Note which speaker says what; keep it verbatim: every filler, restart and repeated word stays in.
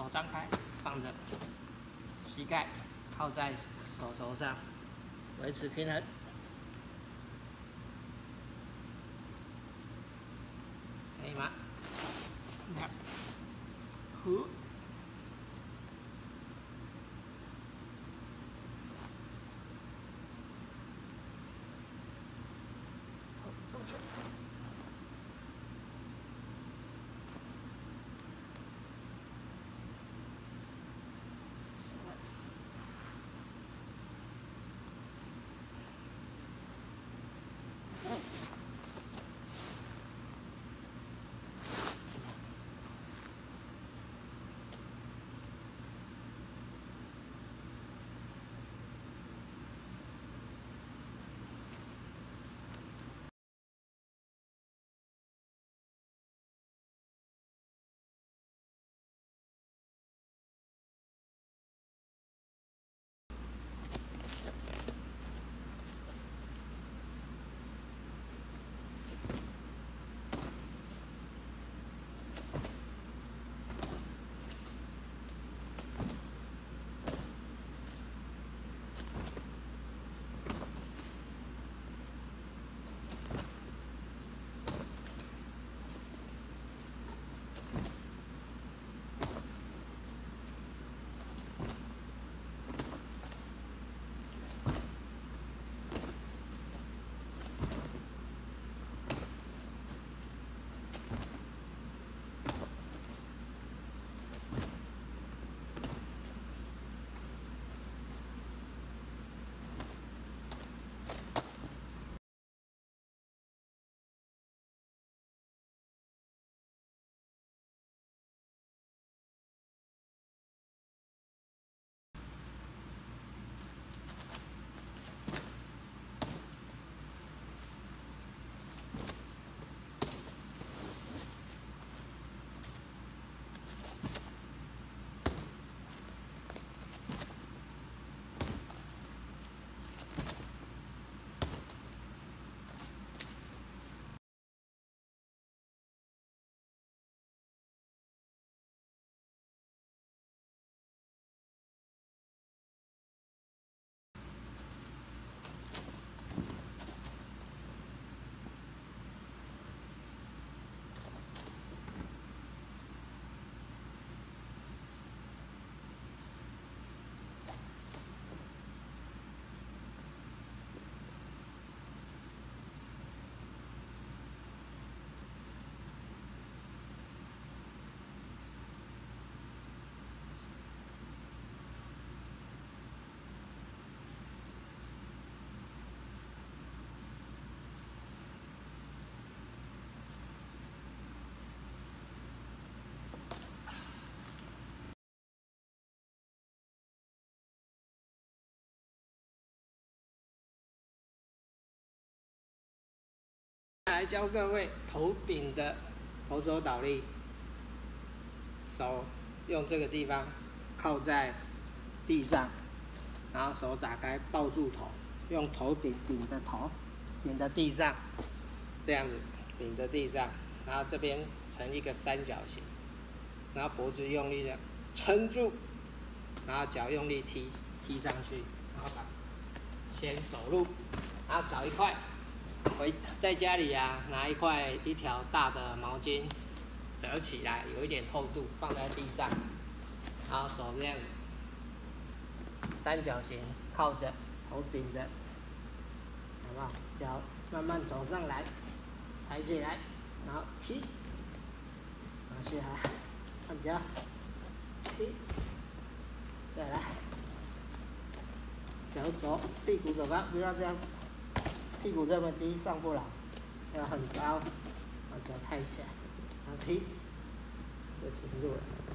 Speaker 1: 手张开，放着，膝盖靠在手肘上，维持平衡。可以吗？你看，呼。 上去。来教各位头顶的头手倒立，手用这个地方靠在地上，然后手打开抱住头，用头顶顶着头，顶着地上，这样子顶着地上，然后这边成一个三角形，然后脖子用力的撑住，然后脚用力踢踢上去，然后把先走路，然后找一块。 回在家里啊，拿一块一条大的毛巾折起来，有一点厚度，放在地上，然后手这样三角形靠着，头顶着，好不好？脚慢慢走上来，抬起来，然后踢，拿下来，看脚，踢，再来，脚走，屁股走高，不要这样。 屁股这么低上不来，要很高，把脚抬起来，然后踢，就停住了。